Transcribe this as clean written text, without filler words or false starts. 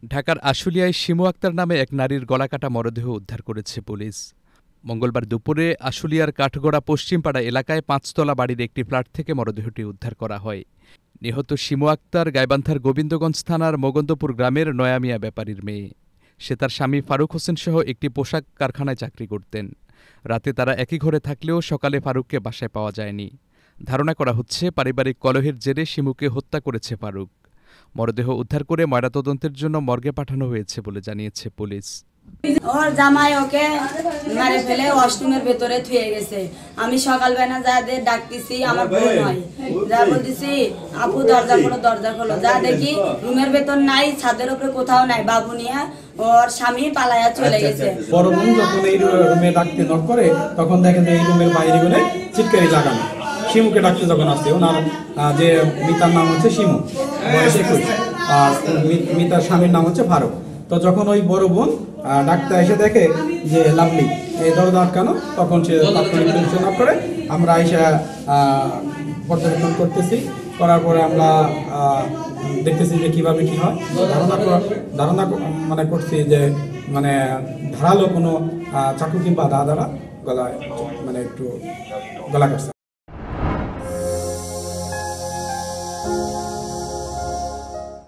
ঢাকার আশুলিয়ায় শিমু আক্তার নামে এক নারীর গলাকাটা মরদেহ উদ্ধার করেছে পুলিশ। মঙ্গলবার দুপুরে আশুলিয়ার কাঠগড়া পশ্চিমপাড়া এলাকায় ৫তলা বাড়ির একটি ফ্ল্যাট থেকে মরদেহটি উদ্ধার করা হয়। নিহত শিমু আক্তার গাইবান্ধার গোবিন্দগঞ্জ থানার মোগন্দপুর গ্রামের নয়ামিয়া ব্যাপারীর মেয়ে। সে তার স্বামী ফারুক হোসেন সহ একটি পোশাক কারখানায় চাকরি করতেন। রাতে তারা একই ঘরে থাকলেও সকালে ফারুককে বাসায় পাওয়া যায়নি। ধারণা করা হচ্ছে পারিবারিক কলহের জেরে শিমুকে হত্যা করেছে ফারুক। মরদেহ উদ্ধার করে ময়নাতদন্তের জন্য মর্গে পাঠানো হয়েছে বলে জানিয়েছে পুলিশ। ওর জামাই ওকে মারে ফেলে ওয়াশরুমের ভেতরে থুয়ে গেছে। আমি সকালবেলা যা ডাকতেছি, আমার বোন হয়, যা বলতেছি আপু দরজা খোলো, যা দেখি রুমের ভেতর নাই, ছাদের উপরে কোথাও নাই। বাবু নিয়ে ওর স্বামী পালায়া চলে গেছে। বড় বোন যখন এই রুমে ডাকতে নক করে তখন দেখেন যে এই রুমের বাইরে গেলে চিৎকারি লাগানো। শিমুকে ডাকতে যখন আসছে, ওনার যে মিতার নাম হচ্ছে শিমু, বয়স ২১, আর মিতার স্বামীর নাম হচ্ছে ফারুক। তো যখন ওই বড় বোন ডাক্তার এসে দেখে যে লাভলি এই দরজা আটকানো, তখন সে তাৎক্ষণিক টেনশন করে আমরা এসে পর্যবেক্ষণ করতেছি। করার পরে আমরা দেখতেছি যে কীভাবে কী হয়। ধারণা মানে করছি যে মানে ধারালো কোনো চাকু কিংবা দা দ্বারা গলায় মানে একটু গলা কাটছে।